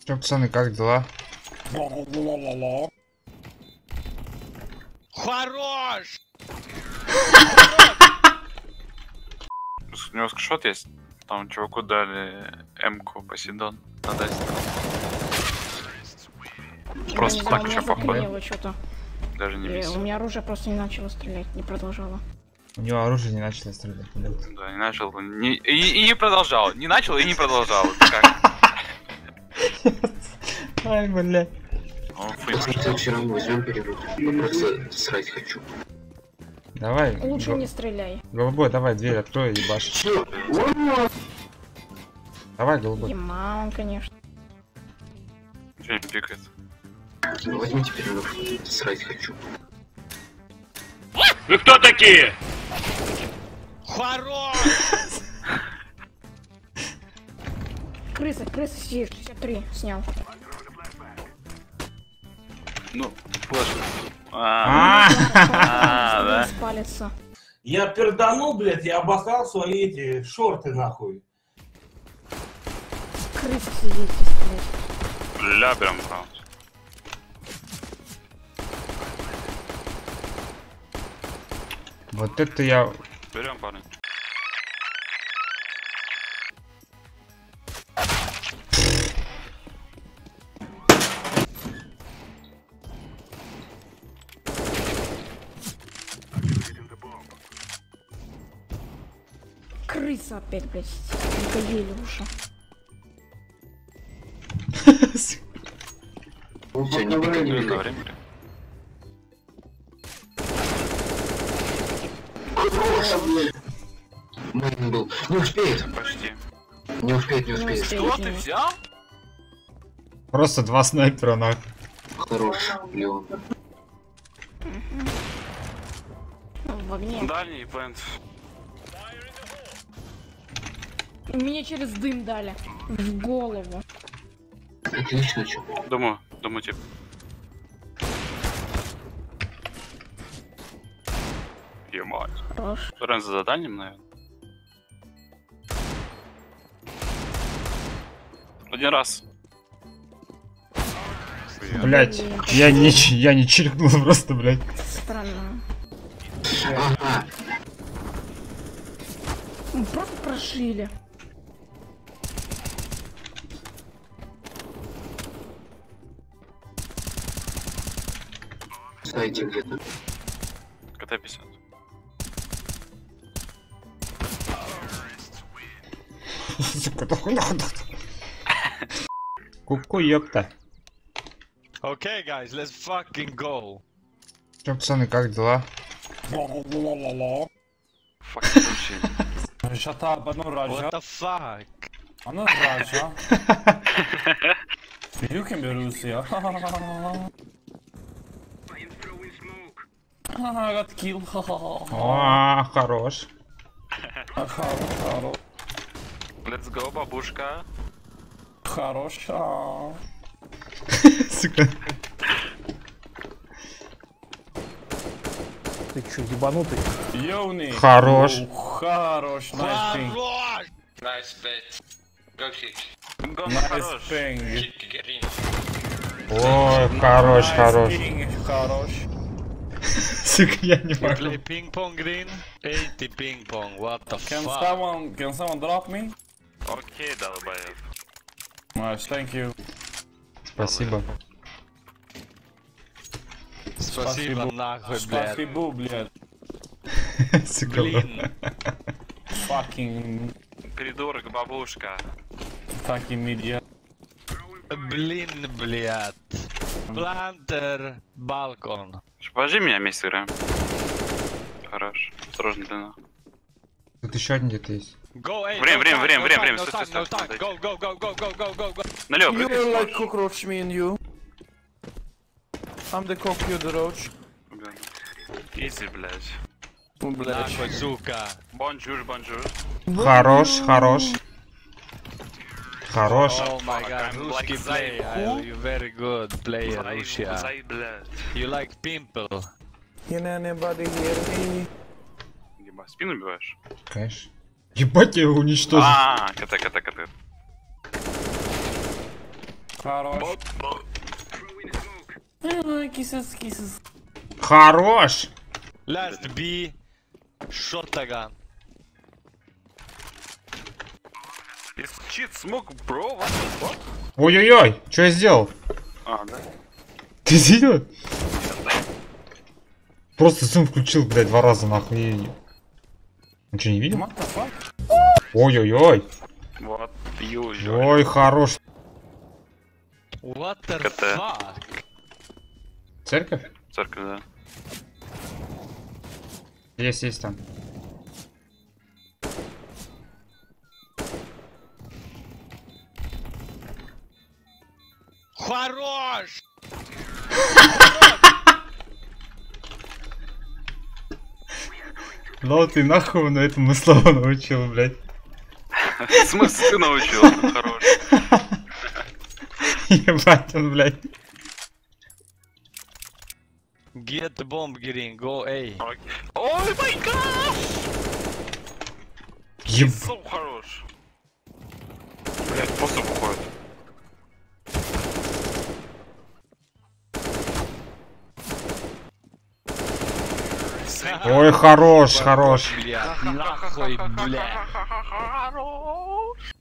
Чё, пацаны, как дела? Хорош! У него скриншот есть. Там чуваку дали М-ку Посейдон. Надо. Просто так еще походу. Даже не висит. У меня оружие просто не начало стрелять, не продолжало. У него оружие не начало стрелять. Да, не начал. И не продолжал. Не начал и не продолжал. Это как? Ай, блядь. В следующий раз возьмем перерыв. Я просто срать хочу. Давай. Лучше не стреляй. Голубой, давай дверь открой и ебашь. Давай, голубой. Ема он, конечно. Ничего не пикает. Возьмите перерыв. Срать хочу. Вы кто такие? Хорош! Крыса сидит, 63, снял. Ну, флеш. Да. Спалится. Я перданул, блядь, я обосрал свои эти шорты, нахуй. Крыса сидит здесь, блядь. Ля, прям раунд. Вот это я... Берем, парни. Крыса опять, блядь, надоели уже. Все, не пикай, не На пикай. время. Майн был. Не успеет. Почти. Не успеет, не Не успеет. успеет. Что ты взял? Просто два снайпера, нахуй. Хорош, Леон. Ну, в огне. Дальний плент. Мне через дым дали. В голову. Отлично, чё. Думаю, типа. Ебать. Хорош. Рен за дальним, наверное. Один раз. Блять, я не чиркнул просто, блять. Странно. Ага. Просто прошили. Знаете где-то. КТ-50. Сука, ку-ку, ёпта. Okay, guys, let's fucking go. Чё, пацаны, как дела? Фак, вообще. Shut up, ну What Раджа. the fuck? Ну Раджа. You can be Russia. I got killed. О, хорош. Let's go, бабушка. Хорош. Сука. Ты чё, ебанутый? Ёвный. Хорош. Хорош. Nice ping. Хорош! Nice bet. Go kick. Гон Nice хорош. ping. Kick, get in. Ой, хорош, Nice хорош. ping. Хорош. Сука, я не You play могу. ping pong green? 80 ping pong, what the Can fuck? someone drop me? Окей, долбоёб. Nice, thank you. Спасибо. Спасибо нахуй, блядь. Спасибо, блядь. Сука. Блин. Fucking Придурок, бабушка. media. Блин, блядь. Плантер, балкон. Положи меня вместе играем. Хорош. Осторожно, длина. Тут еще один где-то есть. Go, эй, Время, no время, time, время, no время, time, время, no стой, time, стой, no стой, time. Go, go, go, go, go, go, go, go. Налево, You прыгай, are like сможешь. cockroach, me and you. I'm the cock, you the roach. Изи, блядь. Ну, блядь. Нахуй, сука. Бонжур, бонжур. Хорош, хорош. Хорош. Oh my god, I'm русский like play. Zai. You very good player, Зай, Russia. зай, блядь. You like pimple. Can anybody hear me? Ебать, спину убиваешь? Конечно. Ебать, я его уничтожил. КТ. Хорош. Kisses. Хорош! Last B. Shotgun. It's cheat smoke, bro. What? Ой-ой-ой, что я сделал? А, да? Ты видел? Просто зум включил, блядь, 2 раза нахуй. Он что, не видел? What the fuck? Ой-ой-ой. Вот, usual. Ой, хорош. What the КТ. fuck? Церковь? Церковь, да. Есть там. Хорош! Ну ты нахуй на этому слову научил, блядь. В смысле ты научил? Хорош. Ебать он, блядь. Get the bomb, Green. Go A. Ой, май гад! Еб... So хорош. Блять, просто выходит. Ой, хорош. Бля, нахуй, бля. Хорош.